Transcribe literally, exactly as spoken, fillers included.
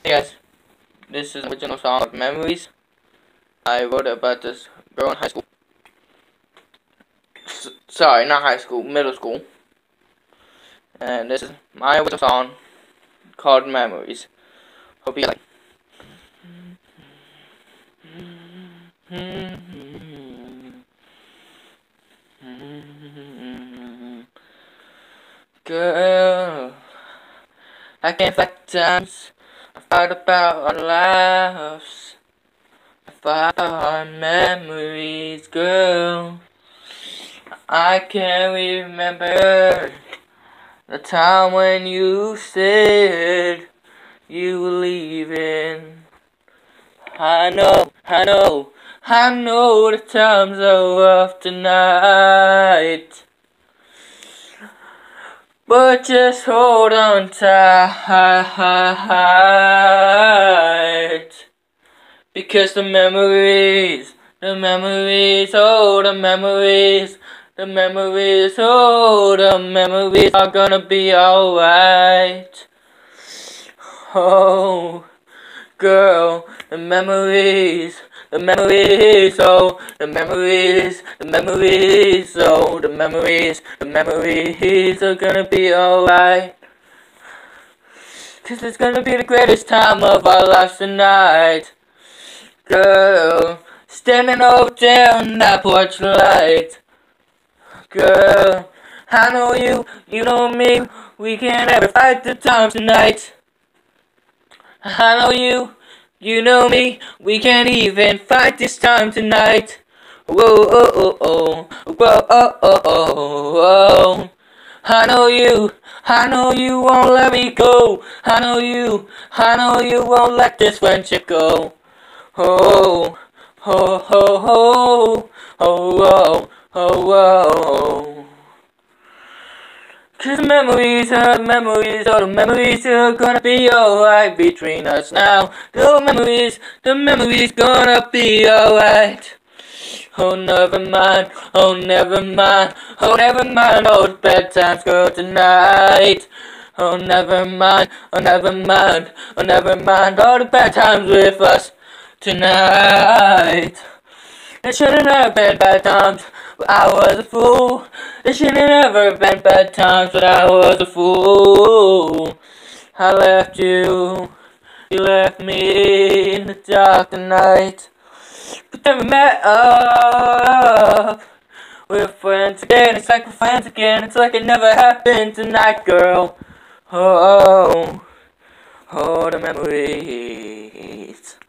Yes, this is an original song of Memories. I wrote about this girl in high school. S sorry, not high school, middle school. And this is my original song called Memories. Hope you like. Girl, I can't fight times. I fight about our lives. I fight about our memories, girl. I can't remember the time when you said you were leaving. I know, I know, I know the times are rough tonight, but just hold on tight, because the memories, the memories, oh the memories, the memories, oh the memories are gonna be alright. Oh, girl, the memories, the memories, oh, the memories, the memories, oh, the memories, the memories are gonna be alright. Cause it's gonna be the greatest time of our lives tonight. Girl, standing over there on that porch light. Girl, I know you, you know me, we can't ever fight the time tonight. I know you, you know me, we can't even fight this time tonight. Whoa, oh, oh, oh, whoa, oh, oh, oh, oh. I know you, I know you won't let me go. I know you, I know you won't let this friendship go. Oh, oh, oh, oh, oh, oh, oh, oh. Cause the memories are the memories, all the memories are gonna be alright between us now. The memories, the memories gonna be alright. Oh, never mind, oh, never mind, oh, never mind, all the bad times go tonight. Oh, never mind, oh, never mind, oh, never mind, all the bad times with us tonight. It shouldn't have been bad times, but I was a fool. It shouldn't have ever been bad times, but I was a fool. I left you, you left me in the dark tonight. But then we met up, we're friends again, it's like we're friends again. It's like it never happened tonight, girl. Oh, oh, oh, the memories.